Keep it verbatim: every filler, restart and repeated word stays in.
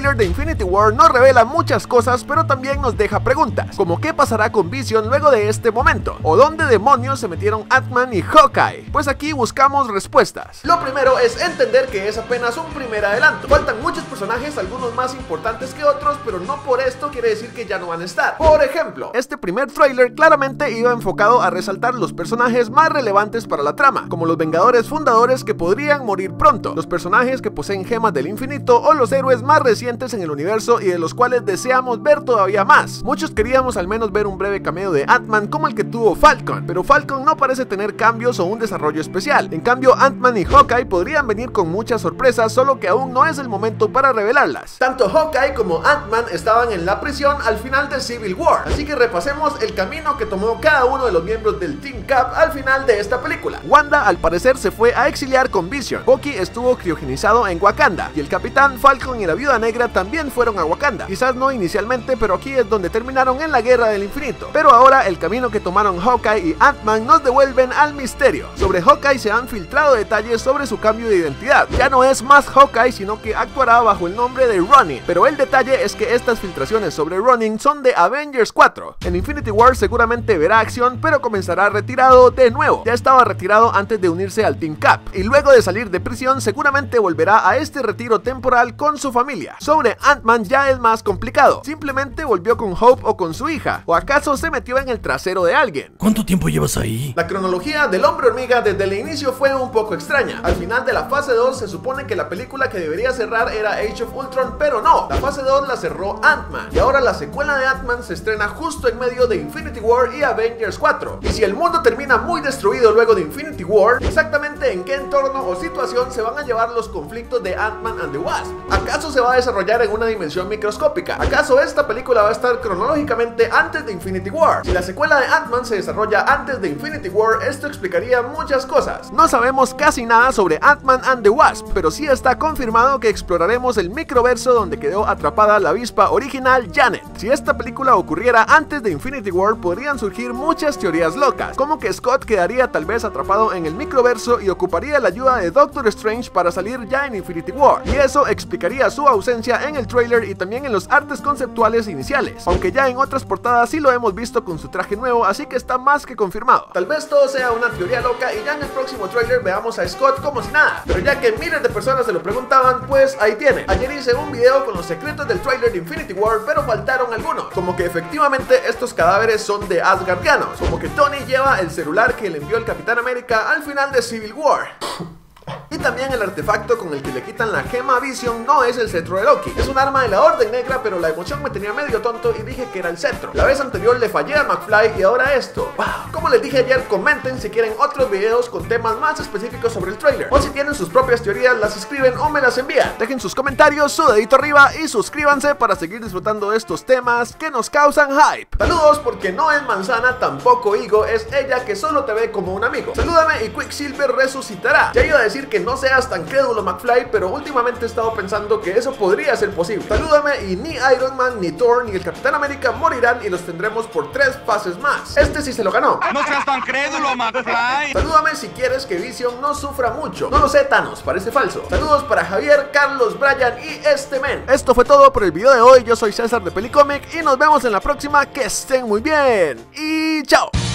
tráiler de Infinity War nos revela muchas cosas, pero también nos deja preguntas, como qué pasará con Vision luego de este momento, o dónde demonios se metieron Ant-Man y Hawkeye. Pues aquí buscamos respuestas. Lo primero es entender que es apenas un primer adelanto. Faltan muchos personajes, algunos más importantes que otros, pero no por esto quiere decir que ya no van a estar. Por ejemplo, este primer tráiler claramente iba enfocado a resaltar los personajes más relevantes para la trama, como los Vengadores fundadores que podrían morir pronto, los personajes que poseen gemas del infinito o los héroes más recientes en el universo y de los cuales deseamos ver todavía más. Muchos queríamos al menos ver un breve cameo de Ant-Man como el que tuvo Falcon, pero Falcon no parece tener cambios o un desarrollo especial. En cambio, Ant-Man y Hawkeye podrían venir con muchas sorpresas, solo que aún no es el momento para revelarlas. Tanto Hawkeye como Ant-Man estaban en la prisión al final de Civil War, así que repasemos el camino que tomó cada uno de los miembros del Team Cap al final de esta película. Wanda al parecer se fue a exiliar con Vision, Bucky estuvo criogenizado en Wakanda y el Capitán Falcon y la Viuda Negra también fueron a Wakanda. Quizás no inicialmente, pero aquí es donde terminaron en la Guerra del Infinito. Pero ahora el camino que tomaron Hawkeye y Ant-Man nos devuelven al misterio. Sobre Hawkeye se han filtrado detalles sobre su cambio de identidad. Ya no es más Hawkeye, sino que actuará bajo el nombre de Ronin. Pero el detalle es que estas filtraciones sobre Ronin son de Avengers cuatro. En Infinity War seguramente verá acción, pero comenzará retirado de nuevo. Ya estaba retirado antes de unirse al Team Cap, y luego de salir de prisión seguramente volverá a este retiro temporal con su familia. Sobre Ant-Man ya es más complicado. Simplemente volvió con Hope o con su hija, o acaso se metió en el trasero de alguien. ¿Cuánto tiempo llevas ahí? La cronología del Hombre Hormiga desde el inicio fue un poco extraña. Al final de la fase dos se supone que la película que debería cerrar era Age of Ultron, pero no. La fase dos la cerró Ant-Man, y ahora la secuela de Ant-Man se estrena justo en medio de Infinity War y Avengers cuatro. Y si el mundo termina muy destruido luego de Infinity War, exactamente en qué entorno o situación se van a llevar los conflictos de Ant-Man and the Wasp. ¿Acaso se va a desarrollar en una dimensión microscópica? ¿Acaso esta película va a estar cronológicamente antes de Infinity War? Si la secuela de Ant-Man se desarrolla antes de Infinity War, esto explicaría muchas cosas. No sabemos casi nada sobre Ant-Man and the Wasp, pero sí está confirmado que exploraremos el microverso donde quedó atrapada la avispa original Janet. Si esta película ocurriera antes de Infinity War, podrían surgir muchas teorías locas, como que Scott quedaría tal vez atrapado en el microverso y ocuparía la ayuda de Doctor Strange para salir ya en Infinity War, y eso explicaría su ausencia en el trailer y también en los artes conceptuales iniciales, aunque ya en otras portadas sí lo hemos visto con su traje nuevo, así que está más que confirmado. Tal vez todo sea una teoría loca y ya en el próximo trailer veamos a Scott como si nada, pero ya que miles de personas se lo preguntaban, pues ahí tiene. Ayer hice un video con los secretos del trailer de Infinity War, pero faltaron algunos, como que efectivamente estos cadáveres son de Asgardianos, como que Tony lleva el celular que le envió el Capitán América al final de Civil War. Y también el artefacto con el que le quitan la gema a Vision no es el cetro de Loki. Es un arma de la Orden Negra, pero la emoción me tenía medio tonto y dije que era el cetro. La vez anterior le fallé a McFly y ahora esto. ¡Wow! Como les dije ayer, comenten si quieren otros videos con temas más específicos sobre el trailer, o si tienen sus propias teorías, las escriben o me las envían. Dejen sus comentarios, su dedito arriba y suscríbanse para seguir disfrutando de estos temas que nos causan hype. Saludos, porque no es manzana, tampoco higo, es ella que solo te ve como un amigo. Salúdame y Quicksilver resucitará. Ya iba a decir que no seas tan crédulo, McFly, pero últimamente he estado pensando que eso podría ser posible. Salúdame y ni Iron Man, ni Thor, ni el Capitán América morirán y los tendremos por tres fases más. Este sí se lo ganó. No seas tan crédulo, McFly. Salúdame si quieres que Vision no sufra mucho. No lo sé, Thanos, parece falso. Saludos para Javier, Carlos, Brian y este men. Esto fue todo por el video de hoy. Yo soy César de Pelicomic y nos vemos en la próxima. Que estén muy bien y chao.